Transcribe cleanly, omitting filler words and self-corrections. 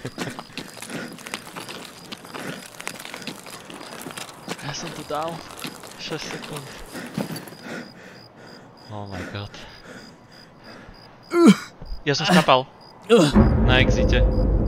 Ja som to dal. 6 sekúnd. Oh my god. Ja som skapal. Na exite.